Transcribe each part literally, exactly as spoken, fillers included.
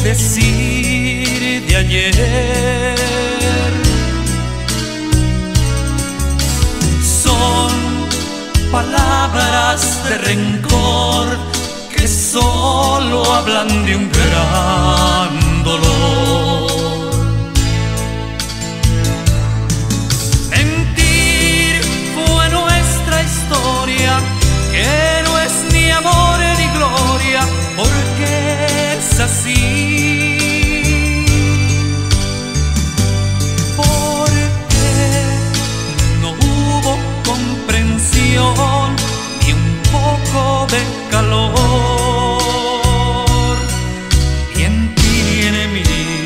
decir de ayer. Son palabras de rencor que solo hablan de un gran dolor. Mentir fue nuestra historia, que no es ni amor ni gloria, porque es así. Porque no hubo comprensión ni un poco de calor, ni en ti ni en mí.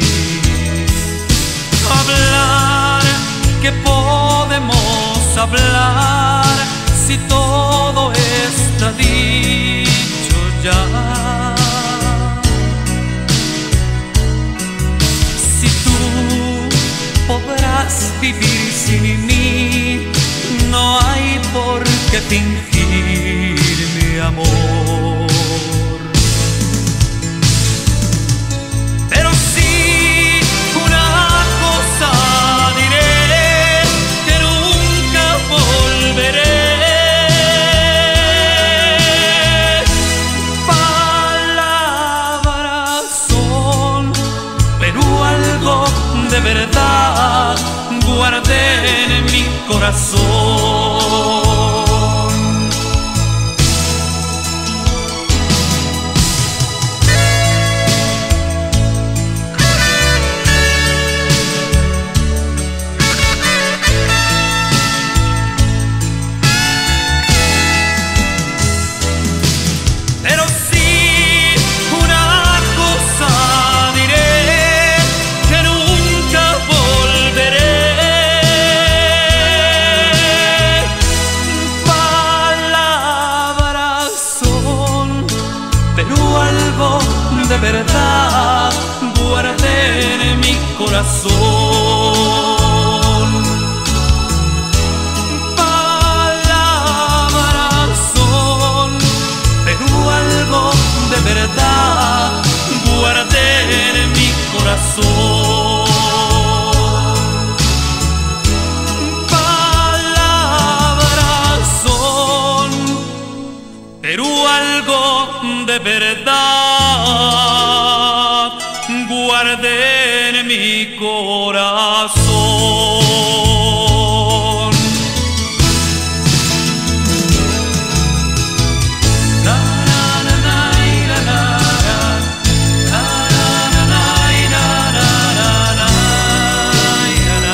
Hablar, ¿qué podemos hablar si todo está dicho ya? Si tú podrás vivir sin mí, no hay por qué fingir mi amor. Pero sí, una cosa diré, que nunca volveré. Palabras son, pero algo de verdad guardé en mi corazón. Pero sí, una cosa diré, que nunca volveré. Palabras son, pero algo de verdad guardé en mi corazón. Palabras son, pero algo de verdad guardé en mi corazón. Palabras son, pero algo de verdad guardé en mi corazón. La, la, la, la, la, la, la, la, la, la, la, la.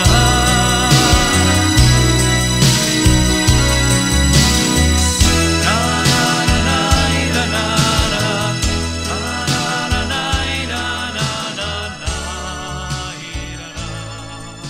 La, la, la, la, la, la.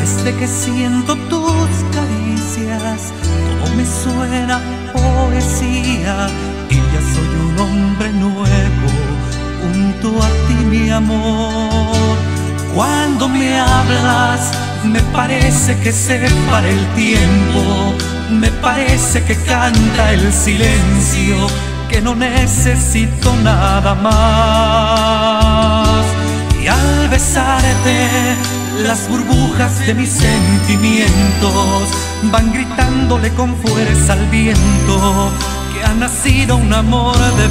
Desde que siento tus caricias, todo me suena poesía, y ya soy un hombre nuevo junto a ti, mi amor. Cuando me hablas, me parece que se para el tiempo, me parece que canta el silencio, que no necesito nada más. Y al besarte, las burbujas de mis sentimientos van gritándole con fuerza al viento que ha nacido un amor de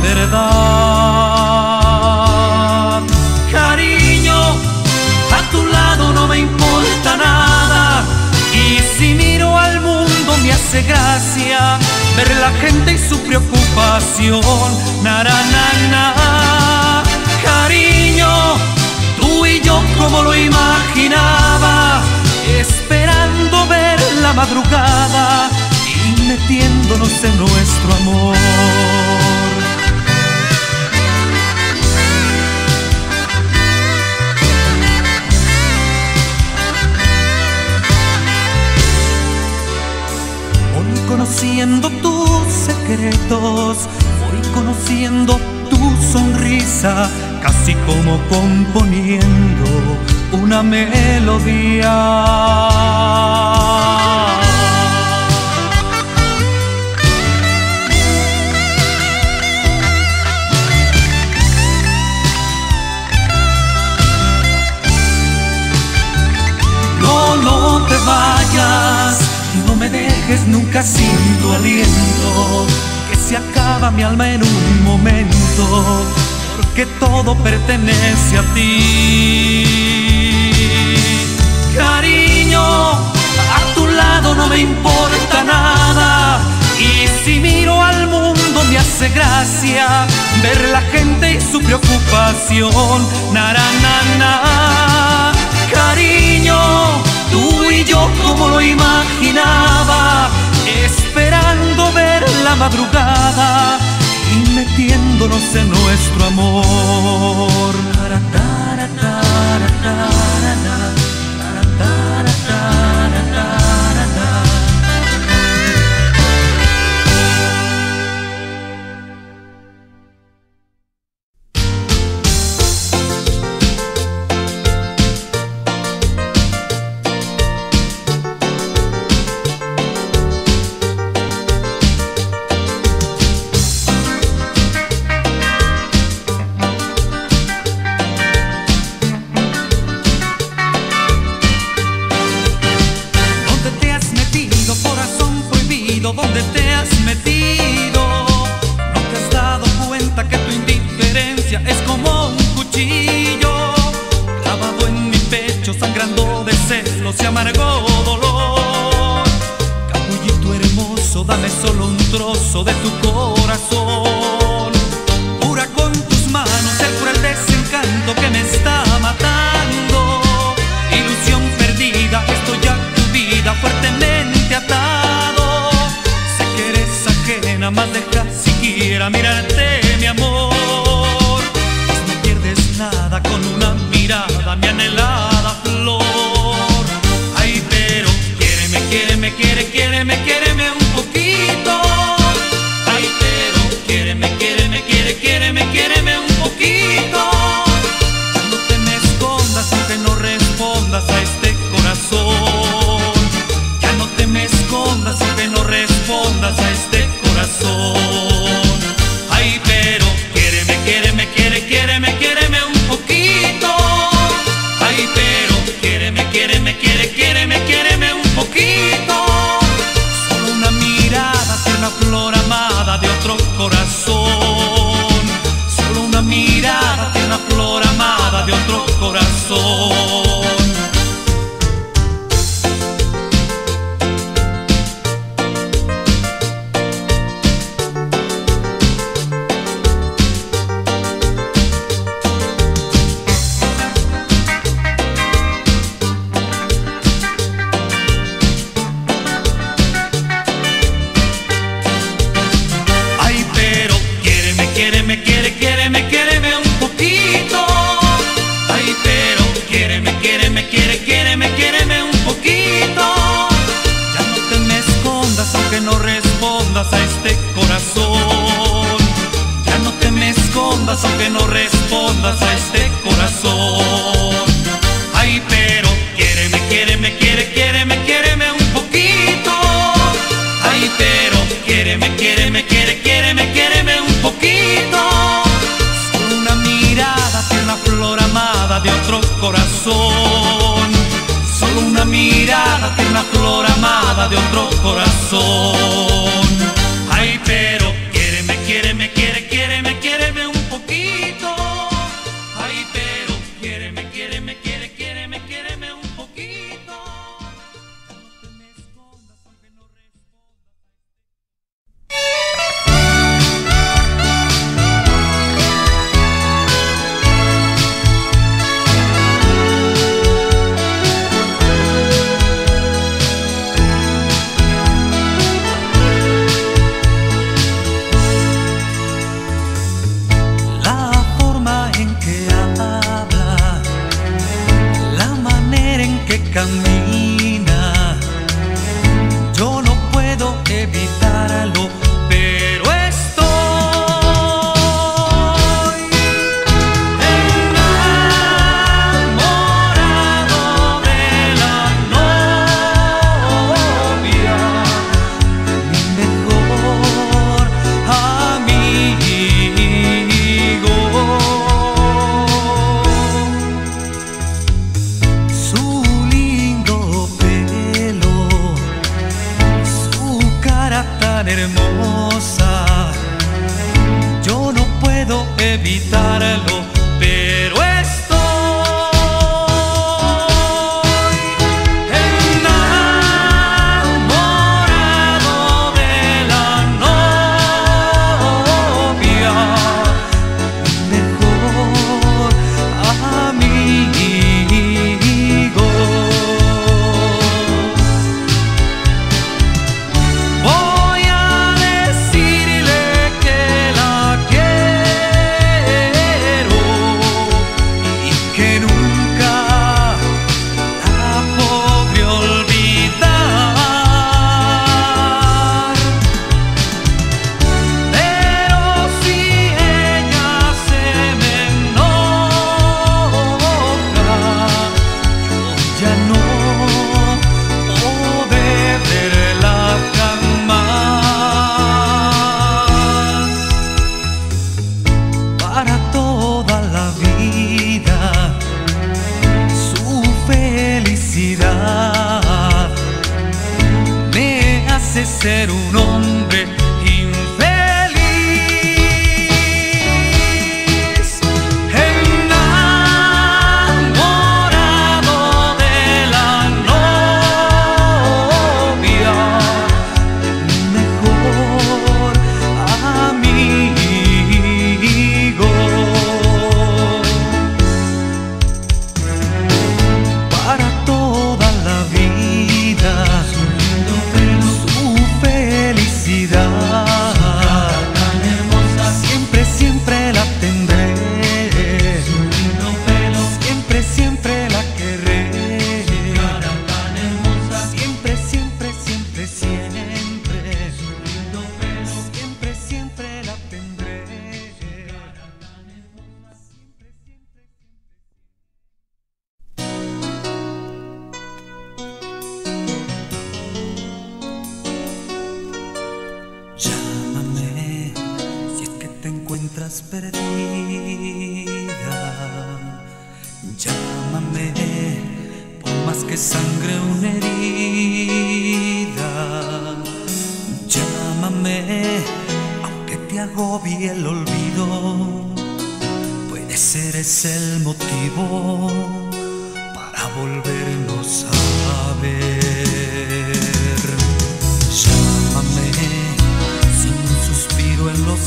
verdad. Cariño, a tu lado no me importa nada, y si miro al mundo me hace gracia ver la gente y su preocupación. Naranana, cariño, tú y yo como lo imaginaba, esperando ver la madrugada y metiéndonos en nuestro amor. Voy conociendo tus secretos, voy conociendo tu sonrisa, casi como componiendo una melodía. No, no te vayas, no me dejes nunca sin tu aliento, que se acaba mi alma en un momento, porque todo pertenece a ti. Cariño, a tu lado no me importa nada, y si miro al mundo me hace gracia ver la gente y su preocupación. Naranana, cariño, tú y yo como lo imaginaba, esperando ver la madrugada y metiéndonos en nuestro amor. ¿Dónde te has metido? ¿No te has dado cuenta que tu indiferencia es como un cuchillo clavado en mi pecho, sangrando de celos y amargo dolor? Capullito hermoso, dame solo un trozo de tu corazón. Cura con tus manos el cruel desencanto que me está matando. Ilusión perdida, estoy ya tu vida fuertemente atado. Nada más deja siquiera mirarte, mi amor, pues no pierdes nada con una mirada, mi anhelada flor. Ay, pero quiéreme, quiéreme, quiere, quiéreme, quiéreme un poquito. Ay, pero quiéreme, quiéreme, quiere, quiéreme, quiéreme un poquito. No te me escondas aunque no respondas a este corazón. Ya no te me escondas aunque no respondas a este corazón. mirada tiene una flor amada de otro corazón. Ay, pero quiéreme, quiéreme, quiere, quiéreme, quiéreme un poquito. Ay, pero quiéreme, quiéreme, quiere, quiéreme, quiéreme un poquito. No te me escondas aunque no camina, yo no puedo evitarlo, pero estoy enamorado de la novia de mi mejor amigo. Su tan hermosa, yo no puedo evitarlo, pero estoy enamorado de la novia, mi mejor amigo. Para toda la vida, su felicidad me hace ser un hombre infeliz, enamorado de la novia, mi mejor amigo. Para toda la vida, su felicidad, siempre, siempre la tendré, siempre, siempre la querré, siempre, siempre, siempre, siempre, siempre, siempre la tendré. Llámame si es que te encuentras perdida. Llámame por más que sangre una herida. Llámame aunque te agobie el olvido. Puede ser ese el motivo para volvernos a ver. Llámame sin un suspiro en los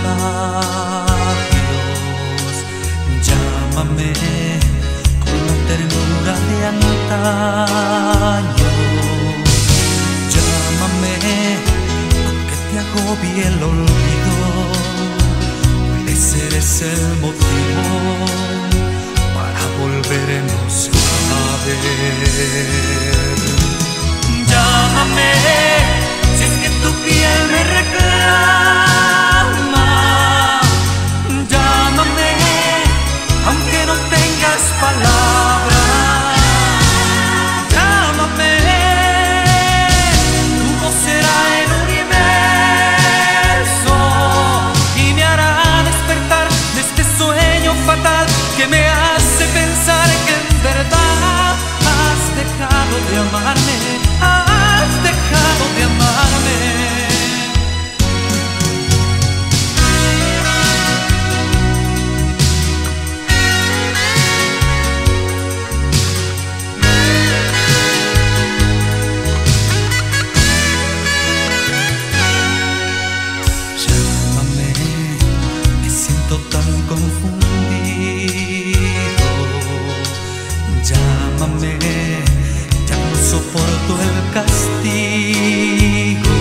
labios. Llámame con la ternura de antaño. Llámame aunque te agobie el olvido. Puede ser ese el motivo para volvernos a ver. Llámame si es que tu piel me reclama. Llámame aunque no tengas palabras. Llámame, tu voz será el universo y me hará despertar de este sueño fatal que me hace pensar que en verdad has dejado de amar. castigo.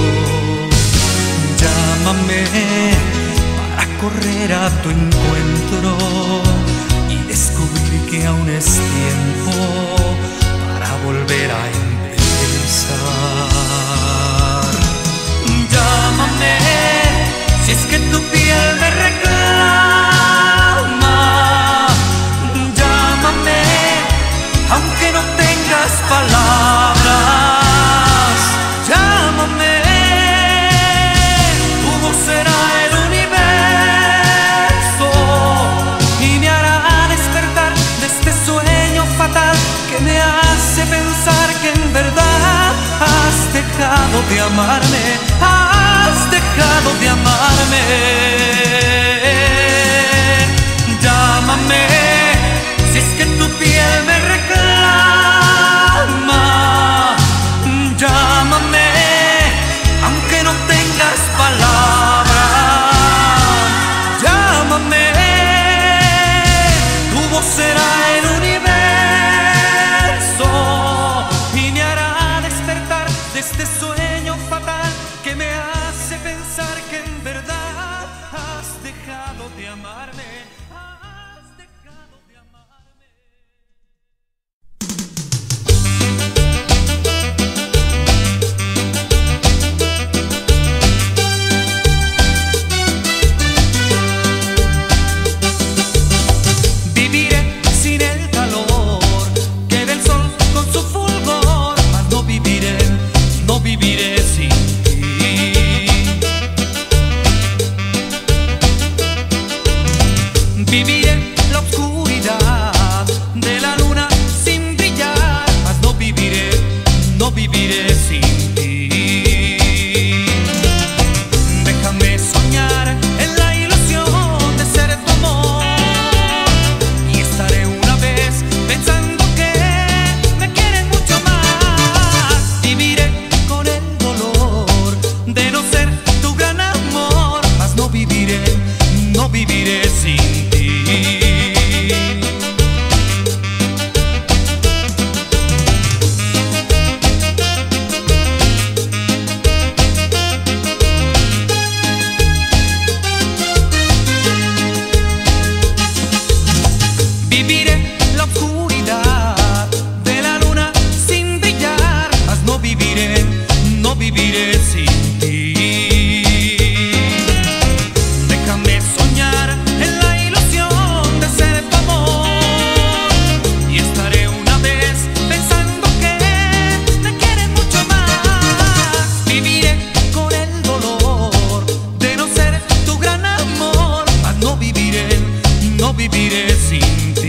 Llámame para correr a tu encuentro y descubrir que aún es tiempo para volver a empezar. Llámame si es que tu piel me reclama. Llámame aunque no tengas palabras. Llámame, tu voz será el universo y me hará despertar de este sueño fatal que me hace pensar que en verdad has dejado de amarme, has dejado de amarme. Llámame si es que tu piel me reclama. Llámame aunque no tengas palabras. Llámame, tu voz será el universo y me hará despertar de este sueño fatal que me hace pensar que en verdad has dejado de amarme, has dejado de amarme. Viviré sin el calor que del sol con su fulgor, mas no viviré, no viviré sin ti. Viviré la oscuridad de la luna sin brillar, mas no viviré, no viviré sin ti. Déjame soñar en la ilusión de ser tu amor y estaré una vez pensando que me quieres mucho más. Viviré con el dolor de no ser tu gran amor, mas no viviré, no viviré sin ti. Viviré la oscuridad de la luna sin brillar, mas no viviré, no viviré sin ti. Déjame soñar en la ilusión de ser tu amor y estaré una vez pensando que me quieres mucho más. Viviré con el dolor de no ser tu gran amor, mas no viviré, no viviré sin ti.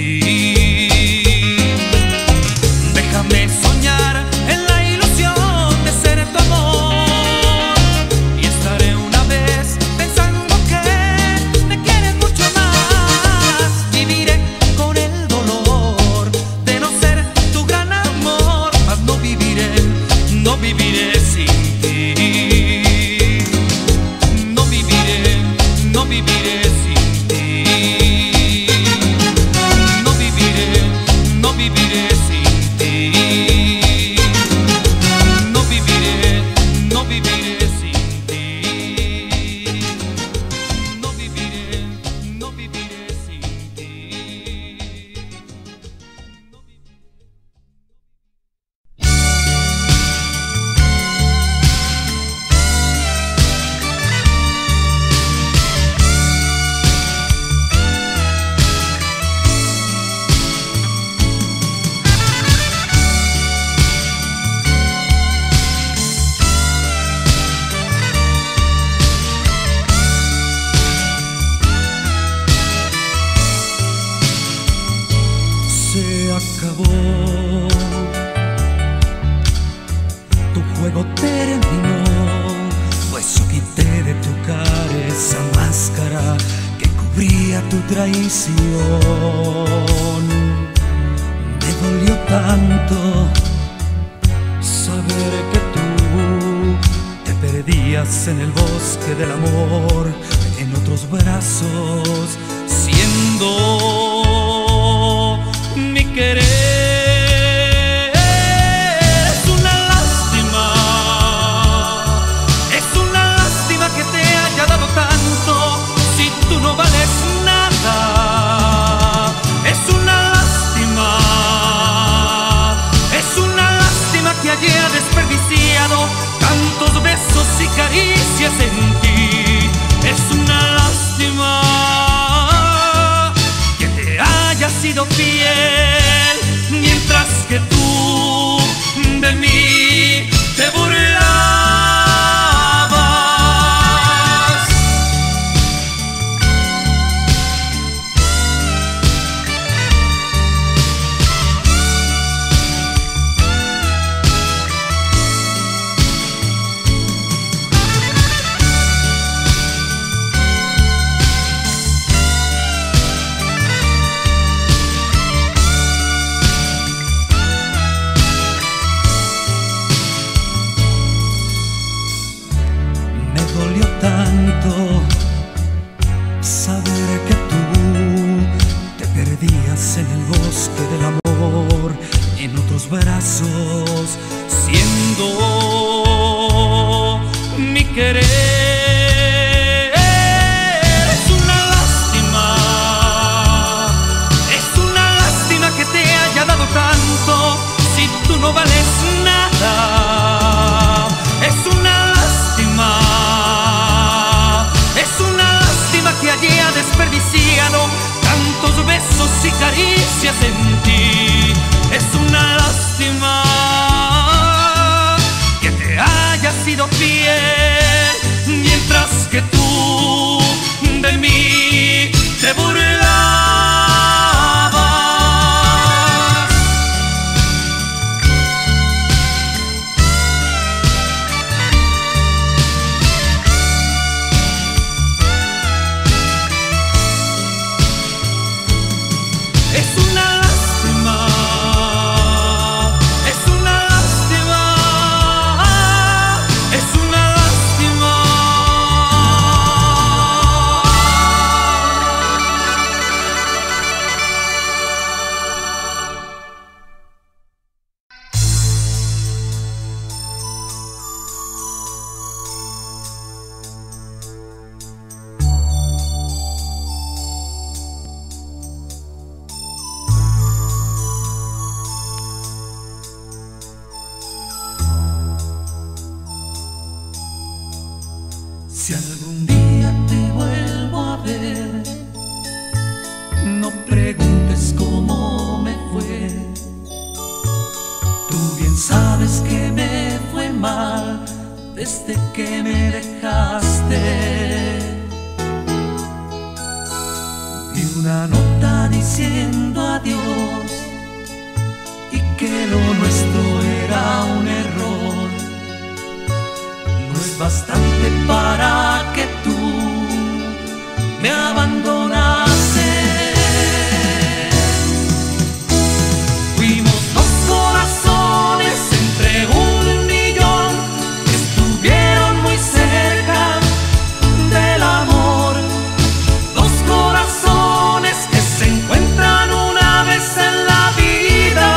Déjame soñar en la ilusión de ser tu amor y estaré una vez pensando que me quieres mucho más. Viviré con el dolor de no ser tu gran amor, mas no viviré, no viviré sin ti. No viviré, no viviré sin ti. No viviré, no viviré sin ti. No viviré, no viviré sin ti. No viviré, no viviré sin ti. No viviré. Se acabó, tu juego terminó, pues yo quité de tu cara esa máscara que cubría tu traición. Me dolió tanto saber que tú te perdías en el bosque del amor, en otros brazos, siendo mi querer. Es una lástima caricias en ti. Es una lástima que te hayas sido fiel, mientras que tú de mí te burlabas. Tanto saber que tú te perdías en el bosque del amor, en otros brazos, siendo mi querer. Es una lástima, es una lástima que te haya dado tanto si tú no vales nada. Es una lástima, que haya desperdiciado tantos besos y caricias en ti. Es una lástima que te hayas sido fiel, mientras que tú de mí te burlabas. Si algún día te vuelvo a ver, no preguntes cómo me fue. Tú bien sabes que me fue mal desde que me dejaste. Vi una nota diciendo adiós y que lo nuestro era un error. No es bastante para que tú me abandonaste. Fuimos dos corazones entre un millón que estuvieron muy cerca del amor. Dos corazones que se encuentran una vez en la vida.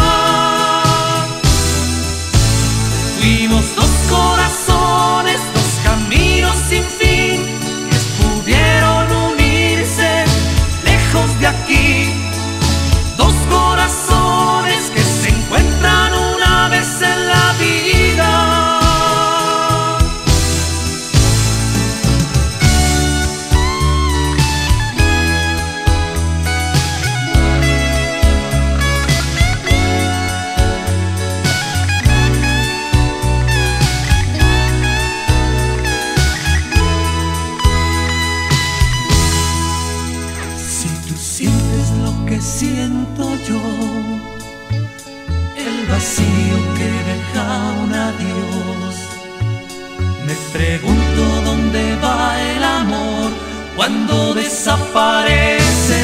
Fuimos dos corazones, dos caminos sin fin que pudieron unirse lejos de aquí. Dos corazones que se encuentran una vez en la vida. Siento yo el vacío que deja un adiós. Me pregunto dónde va el amor cuando desaparece.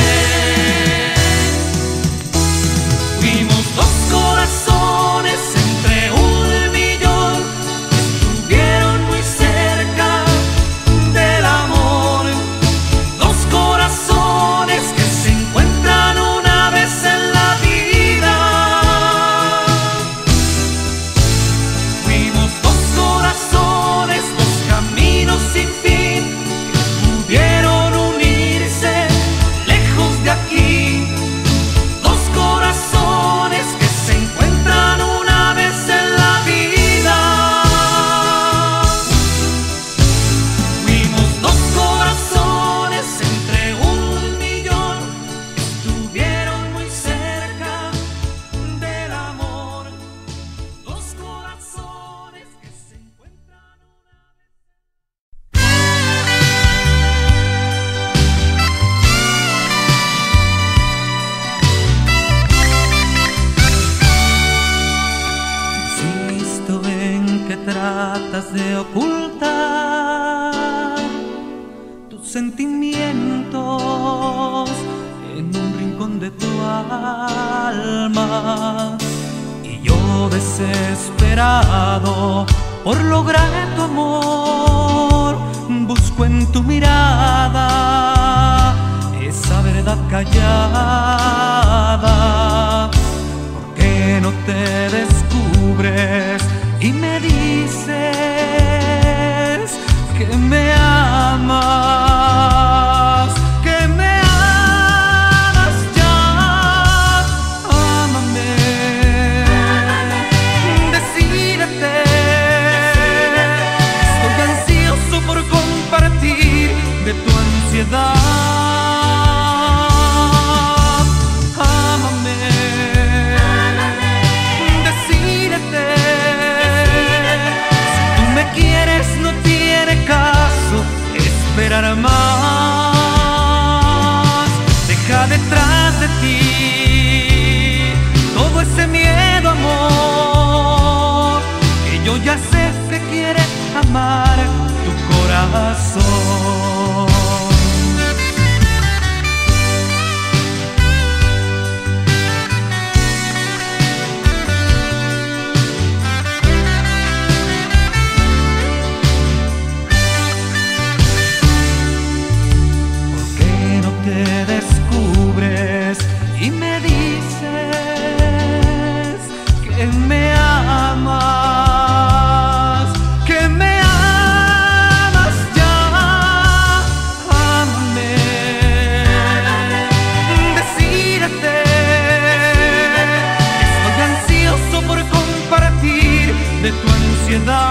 Fuimos dos corazones entre un millón que estuvieron muy cerca del amor. Dos corazones que se encuentran una vez en la vida. Fuimos dos corazones, dos caminos sin fin que pudieron unirse tratas de ocultar tus sentimientos en un rincón de tu alma, y yo desesperado por lograr tu amor busco en tu mirada esa verdad callada. ¿Por qué no te descubres y me dices que me amas, que me amas ya? Ámame, decídete. Estoy ansioso por compartir de tu ansiedad. Esperar más, deja detrás de ti todo ese miedo, amor, que yo ya sé que quiere amar tu corazón. Te descubres y me dices que me amas, que me amas ya. Ámame, decídete. Estoy ansioso por compartir de tu ansiedad.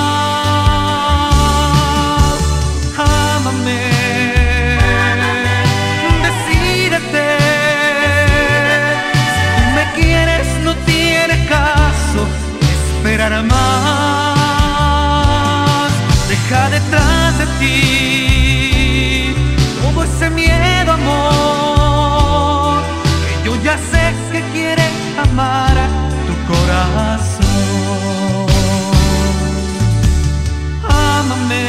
Ámame, esperar más, deja detrás de ti todo ese miedo, amor, que yo ya sé que quiere amar tu corazón. Ámame,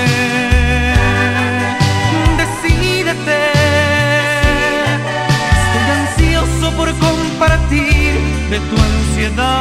decídete. Estoy ansioso por compartir de tu ansiedad.